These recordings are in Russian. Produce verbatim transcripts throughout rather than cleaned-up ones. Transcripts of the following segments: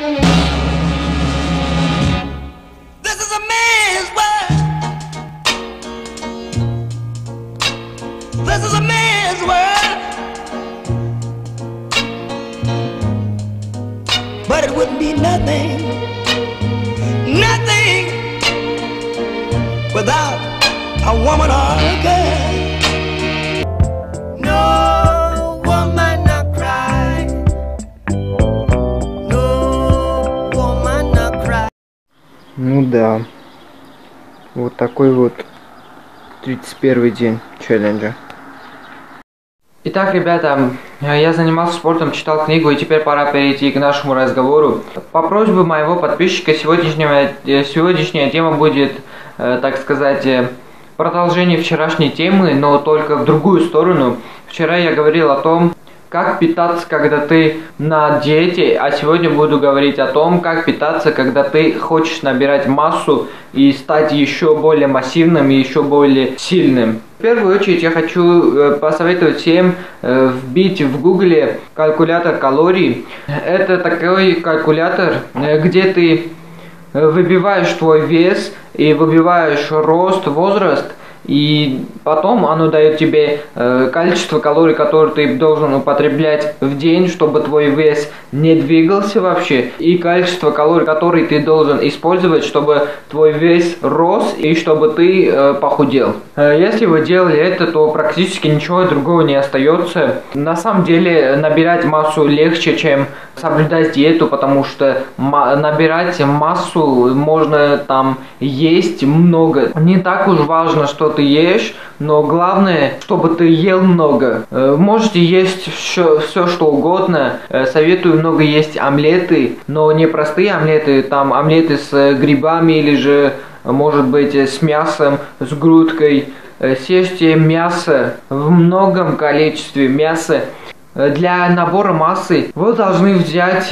This is a man's world. This is a man's world. But it wouldn't be nothing, nothing without a woman or a girl. No woman not cry. No woman not cry. Ну да. Вот такой вот тридцать первый день челленджа. Итак, ребята, я занимался спортом, читал книгу, и теперь пора перейти к нашему разговору. По просьбе моего подписчика сегодняшняя, сегодняшняя тема будет, так сказать, продолжение вчерашней темы, но только в другую сторону. Вчера я говорил о том, как питаться, когда ты на диете, а сегодня буду говорить о том, как питаться, когда ты хочешь набирать массу и стать еще более массивным и еще более сильным. В первую очередь я хочу посоветовать всем вбить в гугле калькулятор калорий. Это такой калькулятор, где ты выбиваешь твой вес и выбиваешь рост, возраст, и потом оно дает тебе э, количество калорий, которые ты должен употреблять в день, чтобы твой вес не двигался вообще, и количество калорий, которые ты должен использовать, чтобы твой вес рос и чтобы ты э, похудел. Э, если вы делали это, то практически ничего другого не остается. На самом деле набирать массу легче, чем соблюдать диету, потому что набирать массу можно там есть много. Не так уж важно, что ты ешь, но главное, чтобы ты ел много. Можете есть все, все что угодно. Советую много есть омлеты, но не простые омлеты, там омлеты с грибами или же, может быть, с мясом, с грудкой. Съешьте мясо в многом количестве мяса. Для набора массы вы должны взять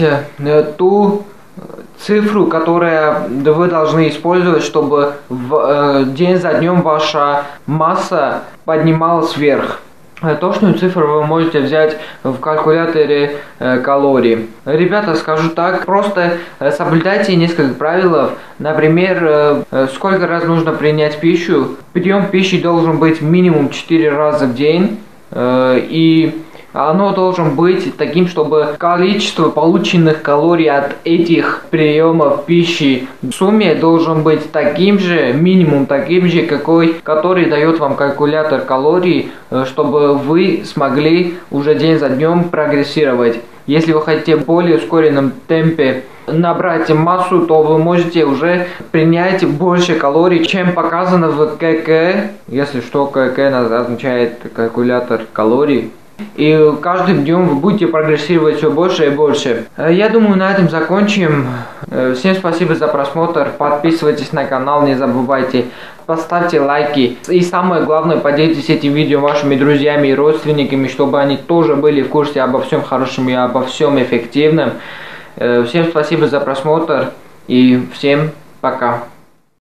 ту цифру, которую вы должны использовать, чтобы в, э, день за днем ваша масса поднималась вверх. Точную цифру вы можете взять в калькуляторе э, калорий. Ребята, скажу так, просто э, соблюдайте несколько правил. Например, э, сколько раз нужно принять пищу. Прием пищи должен быть минимум четыре раза в день. Э, и оно должен быть таким, чтобы количество полученных калорий от этих приемов пищи в сумме должен быть таким же, минимум таким же, какой, который дает вам калькулятор калорий, чтобы вы смогли уже день за днем прогрессировать. Если вы хотите в более ускоренном темпе набрать массу, то вы можете уже принять больше калорий, чем показано в КК. Если что, КК означает калькулятор калорий. И каждым днем вы будете прогрессировать все больше и больше. Я думаю, на этом закончим. Всем спасибо за просмотр. Подписывайтесь на канал, не забывайте. Поставьте лайки. И самое главное, поделитесь этим видео вашими друзьями и родственниками, чтобы они тоже были в курсе обо всем хорошем и обо всем эффективном. Всем спасибо за просмотр. И всем пока.